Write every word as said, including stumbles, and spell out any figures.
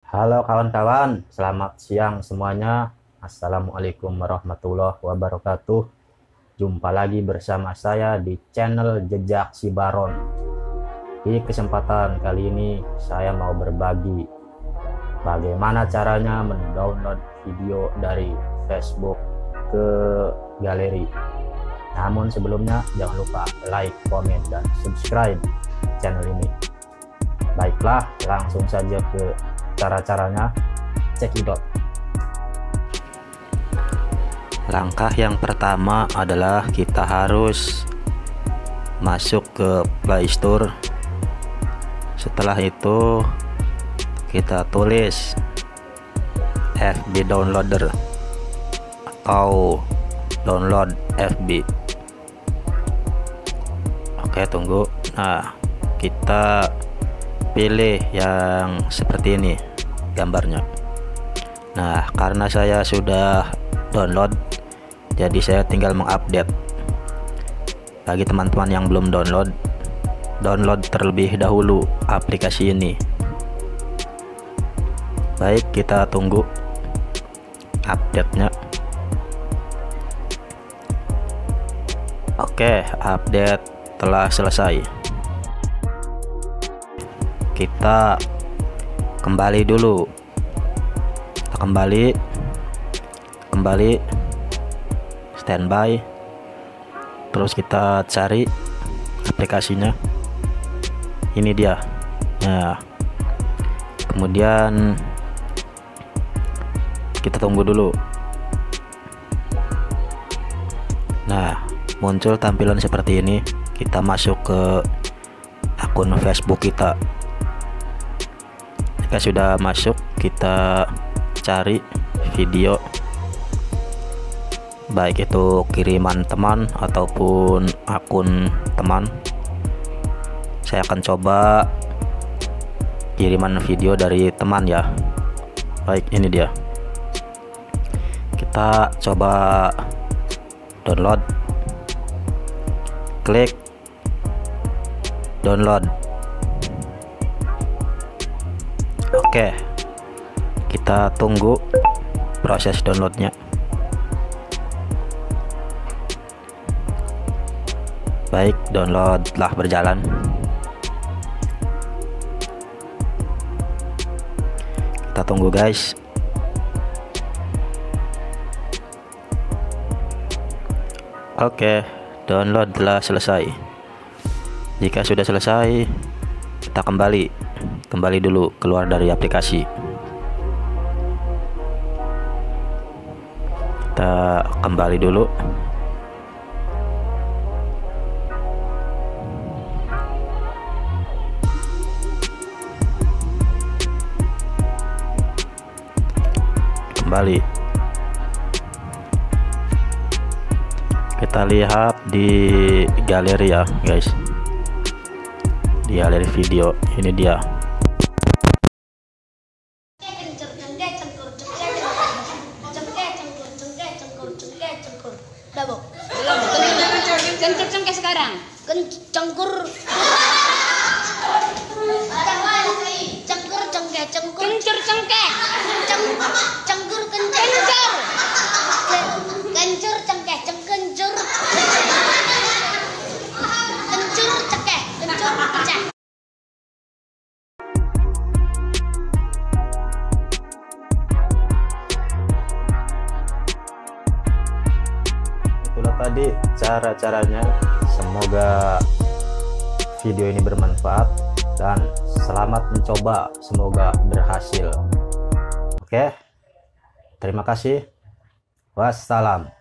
Halo kawan-kawan, selamat siang semuanya. Assalamualaikum warahmatullahi wabarakatuh. Jumpa lagi bersama saya di channel Jejak Si Baron. Di kesempatan kali ini saya mau berbagi bagaimana caranya mendownload video dari Facebook ke galeri. Namun sebelumnya jangan lupa like, komen, dan subscribe channel ini. Baiklah, langsung saja ke cara-caranya, cekidot. Langkah yang pertama adalah kita harus masuk ke Play Store. Setelah itu kita tulis F B Downloader atau download F B. Oke, tunggu. Nah, kita pilih yang seperti ini gambarnya. Nah, karena saya sudah download, jadi saya tinggal mengupdate. Bagi teman-teman yang belum download, download terlebih dahulu aplikasi ini. Baik, kita tunggu update-nya. Oke, update telah selesai. Kita kembali dulu, kita kembali kembali standby, terus kita cari aplikasinya. Ini dia. Nah, kemudian kita tunggu dulu. Nah, muncul tampilan seperti ini. Kita masuk ke akun Facebook kita. Jika sudah masuk, kita cari video, baik itu kiriman teman ataupun akun teman. Saya akan coba kiriman video dari teman ya. Baik, ini dia. Kita coba download, klik download. Oke, kita tunggu proses downloadnya. Baik, download telah berjalan. Kita tunggu guys. Oke, download telah selesai. Jika sudah selesai, kita kembali kembali dulu keluar dari aplikasi. Kita kembali dulu. Kembali. Kita lihat di galeri ya, guys. Di galeri video, ini dia. Kencur cengkeh sekarang. Cengkur. Cengkur cengkeh cengkur. Kencur cengkeh. Cengkur kencur. Kencur cengkeh cengkencur. Kencur cengkeh kencur pecah. Itulah tadi cara-caranya. Semoga video ini bermanfaat dan selamat mencoba, semoga berhasil. Oke, terima kasih. Wassalam.